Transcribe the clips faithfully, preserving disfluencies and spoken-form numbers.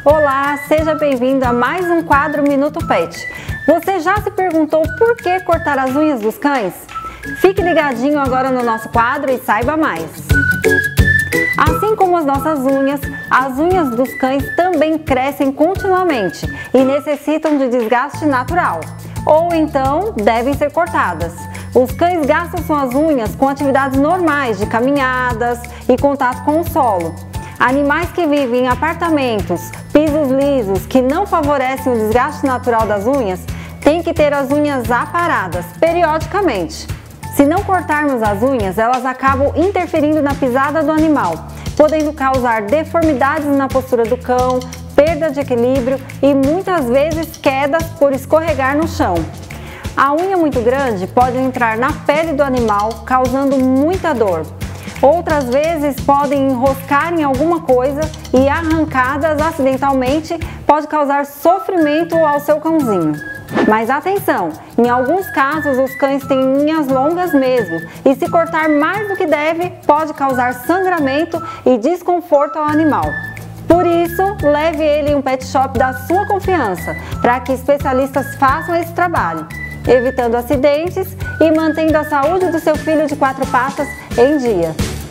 Olá, seja bem-vindo a mais um quadro Minuto Pet. Você já se perguntou por que cortar as unhas dos cães? Fique ligadinho agora no nosso quadro e saiba mais. Assim como as nossas unhas, as unhas dos cães também crescem continuamente e necessitam de desgaste natural, ou então devem ser cortadas. Os cães gastam suas unhas com atividades normais de caminhadas e contato com o solo. Animais que vivem em apartamentos, pisos lisos, que não favorecem o desgaste natural das unhas, têm que ter as unhas aparadas periodicamente. Se não cortarmos as unhas, elas acabam interferindo na pisada do animal, podendo causar deformidades na postura do cão, perda de equilíbrio e muitas vezes quedas por escorregar no chão. A unha muito grande pode entrar na pele do animal, causando muita dor. Outras vezes podem enroscar em alguma coisa e arrancadas acidentalmente pode causar sofrimento ao seu cãozinho. Mas atenção, em alguns casos os cães têm unhas longas mesmo e se cortar mais do que deve pode causar sangramento e desconforto ao animal. Por isso, leve ele em um pet shop da sua confiança para que especialistas façam esse trabalho, evitando acidentes e mantendo a saúde do seu filho de quatro patas em dia.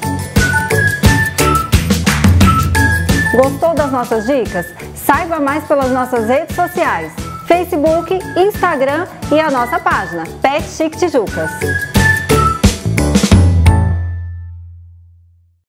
Gostou das nossas dicas? Saiba mais pelas nossas redes sociais, Facebook, Instagram e a nossa página Pet Chic Tijucas.